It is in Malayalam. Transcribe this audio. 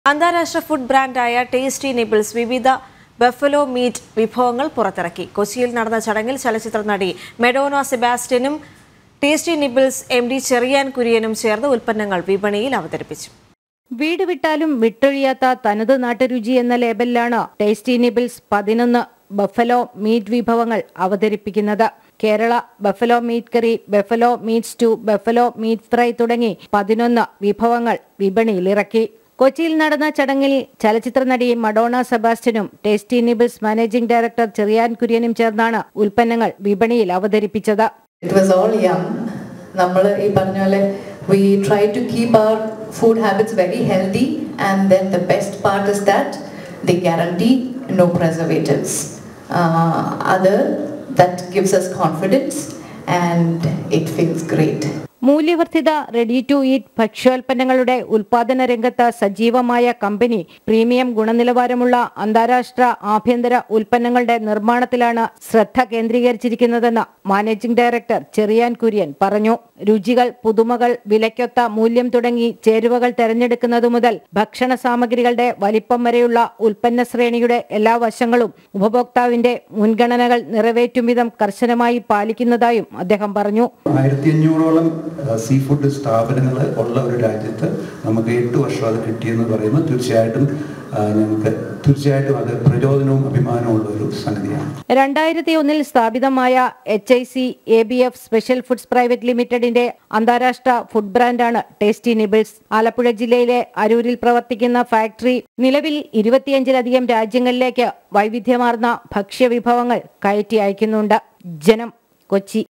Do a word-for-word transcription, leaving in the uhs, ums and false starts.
അന്താരാഷ്ട്ര ഫുഡ് ബ്രാൻഡായ ടേസ്റ്റി നിബിൾസ് വിവിധ ബഫലോ മീറ്റ് വിഭവങ്ങൾ പുറത്തിറക്കി. കൊച്ചിയിൽ നടന്ന ചടങ്ങിൽ ചലച്ചിത്ര നടി മെഡോന സെബാസ്റ്റ്യനും Tasty Nibbles M D Cherian കുര്യനും ചേർന്ന് ഉൽപ്പന്നങ്ങൾ വിപണിയിൽ അവതരിപ്പിച്ചു. വീട് വിട്ടാലും വിട്ടൊഴിയാത്ത തനത് നാട്ടുരുചി എന്ന ലേബലിലാണ് ടേസ്റ്റി നിബിൾസ് പതിനൊന്ന് ബഫലോ മീറ്റ് വിഭവങ്ങൾ അവതരിപ്പിക്കുന്നത്. Kerala buffalo meat curry, buffalo meat stew, buffalo meat fry തുടങ്ങി പതിനൊന്ന് വിഭവങ്ങൾ വിപണിയിലിറക്കി. കൊച്ചിയിൽ നടന്ന ചടങ്ങിൽ ചലച്ചിത്ര നടി മഡോണ സെബാസ്റ്റ്യനും Tasty Nibbles managing director Cherian കുര്യനും ചേർന്നാണ് ഉൽപ്പന്നങ്ങൾ വിപണിയിൽ അവതരിപ്പിച്ചത്. It was all yum. നമ്മൾ ഈ പറഞ്ഞ പോലെ we try to keep our food habits very healthy, and then the best part is that they guarantee no preservatives. Uh, other that gives us confidence and it feels great. മൂല്യവർദ്ധിത റെഡി ടു ഈറ്റ് ഭക്ഷ്യോൽപ്പന്നങ്ങളുടെ ഉൽപാദന രംഗത്ത് സജീവമായ കമ്പനി പ്രീമിയം ഗുണനിലവാരമുള്ള അന്താരാഷ്ട്ര ആഭ്യന്തര ഉൽപ്പന്നങ്ങളുടെ നിർമ്മാണത്തിലാണ് ശ്രദ്ധ കേന്ദ്രീകരിച്ചിരിക്കുന്നതെന്ന് മാനേജിംഗ് ഡയറക്ടർ ചെറിയാൻ കുര്യൻ പറഞ്ഞു. രുചികൾ, പുതുമകൾ, വിലയ്ക്കൊത്ത മൂല്യം തുടങ്ങി ചേരുവകൾ തെരഞ്ഞെടുക്കുന്നതു മുതൽ ഭക്ഷണ സാമഗ്രികളുടെ വലിപ്പം വരെയുള്ള ഉൽപ്പന്ന ശ്രേണിയുടെ എല്ലാ വശങ്ങളും ഉപഭോക്താവിന്റെ മുൻഗണനകൾ നിറവേറ്റും വിധം കർശനമായി പാലിക്കുന്നതായും അദ്ദേഹം പറഞ്ഞു. ആയിരത്തി അഞ്ഞൂറോളം സീ ഫുഡ് സ്ഥാപനങ്ങൾ ഉള്ള ഒരു രാജ്യത്ത് നമുക്ക് എട്ട് വർഷം അത് കിട്ടിയെന്ന് പറയുമ്പോൾ തീർച്ചയായിട്ടും ഞങ്ങൾക്ക് തീർച്ചയായിട്ടും അത് പ്രചോദനവും അഭിമാനവും ഉള്ള ഒരു സംഗതിയാണ്. രണ്ടായിരത്തി ഒന്നിൽ സ്ഥാപിതമായ H I C A B F special foods private ലിമിറ്റഡിന്റെ അന്താരാഷ്ട്ര ഫുഡ് ബ്രാൻഡാണ് ടേസ്റ്റി നിബിൾസ്. ആലപ്പുഴ ജില്ലയിലെ അരൂരിൽ പ്രവർത്തിക്കുന്ന ഫാക്ടറി നിലവിൽ ഇരുപത്തിയഞ്ചിലധികം രാജ്യങ്ങളിലേക്ക് വൈവിധ്യമാർന്ന ഭക്ഷ്യവിഭവങ്ങൾ കയറ്റി അയക്കുന്നുണ്ട്. ജനം, കൊച്ചി.